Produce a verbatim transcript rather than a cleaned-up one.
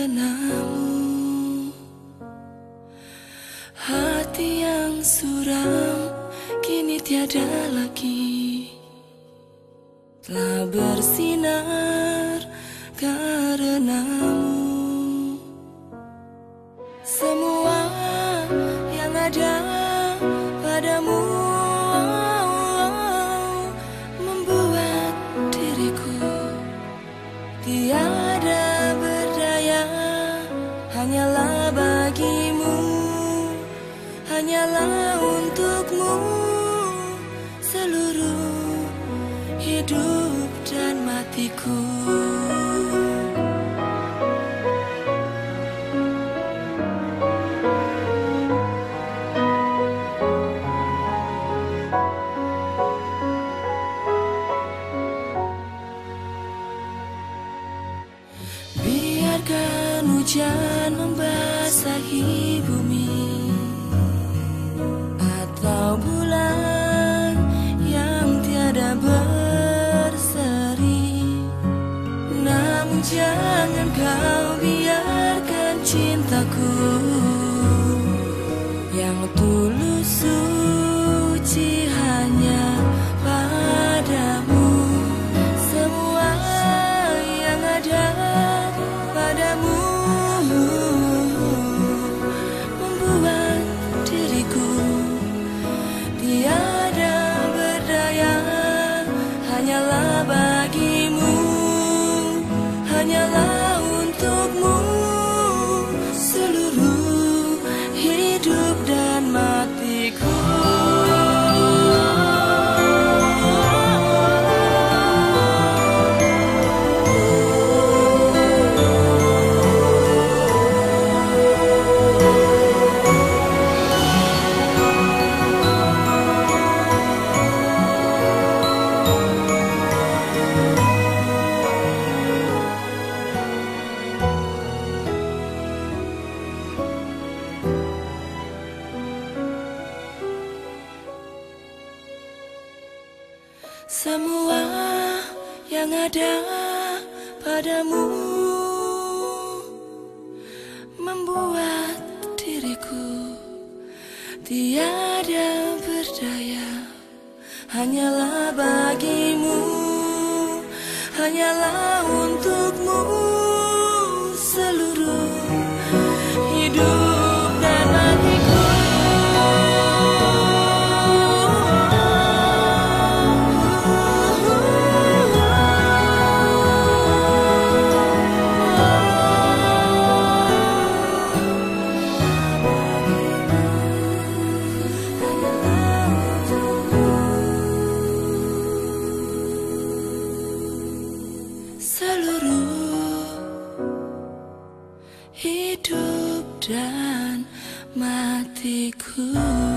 karenamu. Hati yang suram kini tiada lagi, telah bersinar karenamu. Semua yang ada padamu membuat diriku tiada berdaya. Hanyalah bagimu, hanyalah untukmu seluruh hidup dan matiku. Biarkan hujan membasahi bumi, atau bulan yang tiada berseri, namun jangan kau biarkan cintaku yang tulus suci hanya padamu. Semua yang ada padamu membuat diriku tiada berdaya. Hanyalah bagimu, hanyalah untukmu seluruh hidup dan matiku. Semua yang ada padamu membuat diriku tiada berdaya. Hanyalah bagimu, hanyalah untukmu seluruh hidup dan matiku. Seluruh hidup dan matiku.